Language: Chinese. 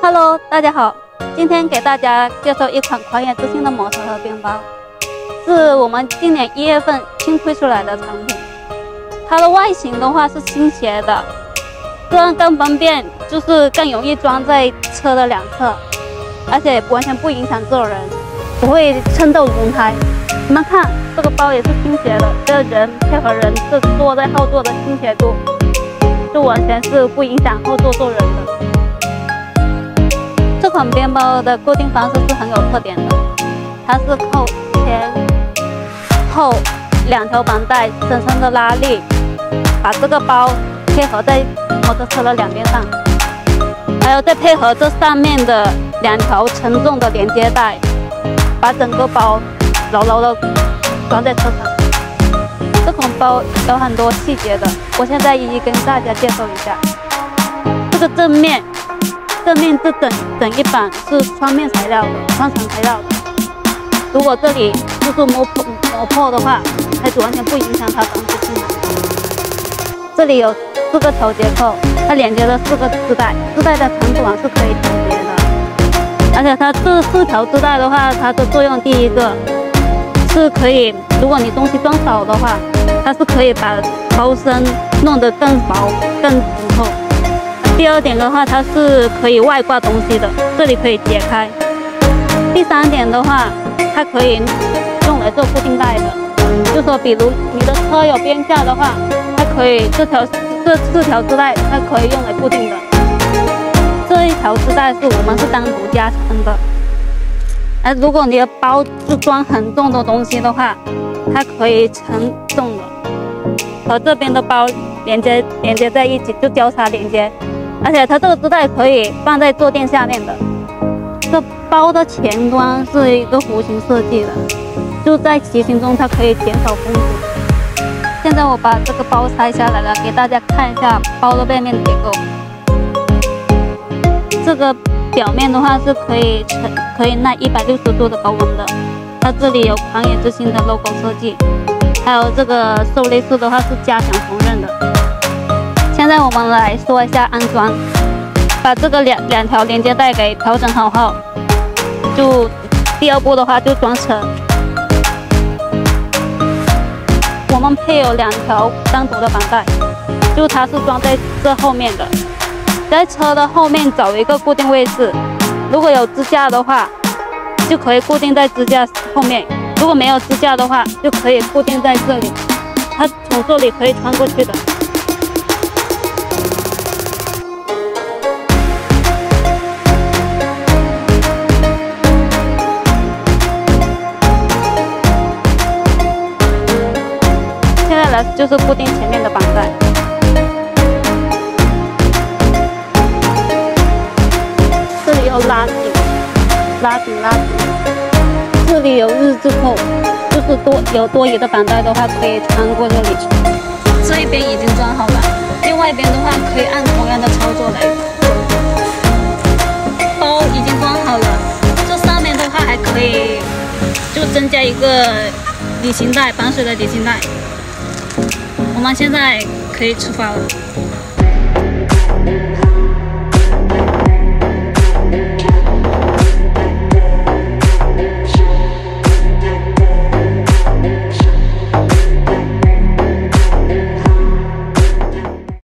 Hello， 大家好，今天给大家介绍一款狂野之心的摩托和边包，是我们今年1月份新推出来的产品。它的外形的话是倾斜的，这样更方便，就是更容易装在车的两侧，而且完全不影响坐人，不会蹭到轮胎。你们看，这个包也是倾斜的，这人配合人这坐在后座的倾斜度，就完全是不影响后座坐人的。这款边包的固定方式是很有特点的，它是靠前后2条绑带深深的拉力，把这个包贴合在摩托车的两边上，还有再配合这上面的2条沉重的连接带，把整个包牢牢的装在车上。这款包有很多细节的，我现在一一跟大家介绍一下。这个正面这整一板是双面材料的，双层材料的。如果这里就是磨破的话，还是完全不影响它防止进来。这里有4个调节扣，它连接了4个织带，织带的长短是可以调节的。而且它这4条织带的话，它的作用第一个是可以，如果你东西装少的话，它是可以把包身弄得更薄、更紧凑。第二点的话，它是可以外挂东西的，这里可以解开。第3点的话，它可以用来做固定带的，就说比如你的车有边架的话，它可以这4条织带它可以用来固定的。这1条织带是我们是单独加成的。而如果你的包是装很重的东西的话，它可以承重的，和这边的包连接在一起，就交叉连接。而且它这个织带可以放在坐垫下面的。这包的前端是一个弧形设计的，就在骑行中它可以减少风阻。现在我把这个包拆下来了，给大家看一下包的背面结构。这个表面的话是可以耐160度的高温的。它这里有狂野之心的 logo 设计，还有这个受力式的话是加强缝纫的。现在我们来说一下安装，把这个两条连接带给调整好后，就第2步的话就装车。我们配有2条单独的绑带，就它是装在这后面的，在车的后面找一个固定位置。如果有支架的话，就可以固定在支架后面；如果没有支架的话，就可以固定在这里。它从这里可以穿过去的。就是固定前面的绑带，这里有拉紧，这里有日字扣，就是有多余的绑带的话，可以穿过这里。这一边已经装好了，另外一边的话可以按同样的操作来做。包已经装好了，这上面的话还可以就增加一个旅行带，绑水的旅行带。我们现在可以出发了。